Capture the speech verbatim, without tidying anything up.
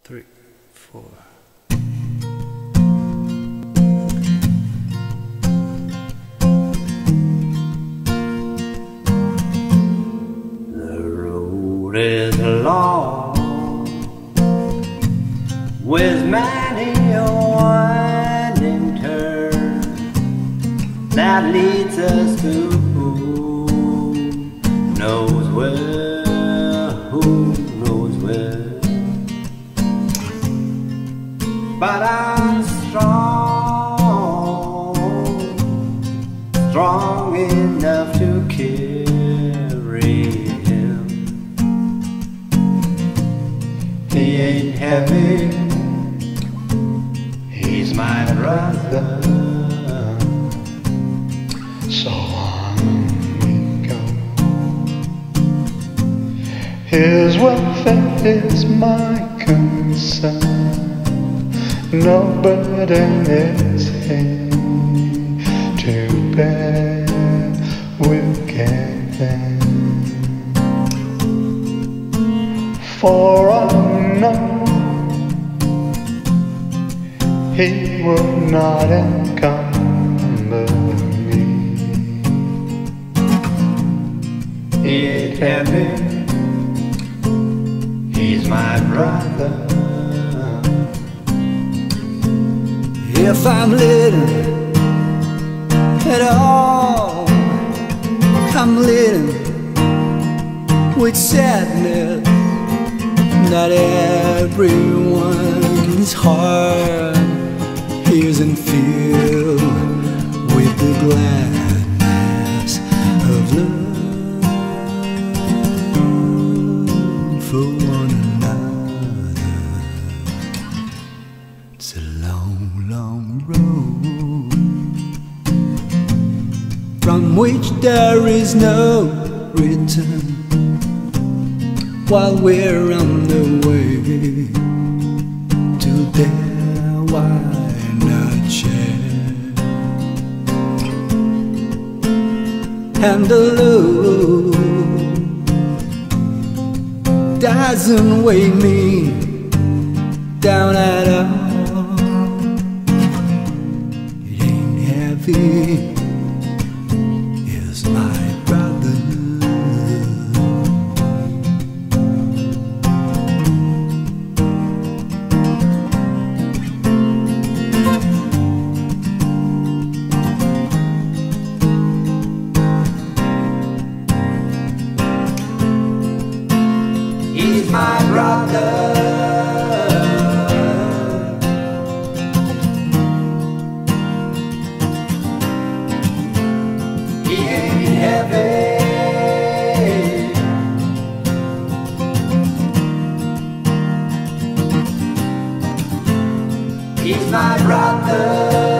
three, four. The road is long with many a winding turn that leads us to who knows where, who knows where. But I'm strong, strong enough to carry him. He ain't heavy, he's my brother. So on we go. His welfare is my concern. No burden is he to bear with care. For I know he will not encumber me. He ain't heavy, he's my brother. If I'm living at all, I'm living with sadness. Not everyone's heart isn't filled with the gladness of love for one another. It's a long, long road from which there is no return, while we're on the way to there, why not share? And the load doesn't weigh me down at all. It ain't heavy, it's my brother. He's my brother. He ain't heavy, he's my brother.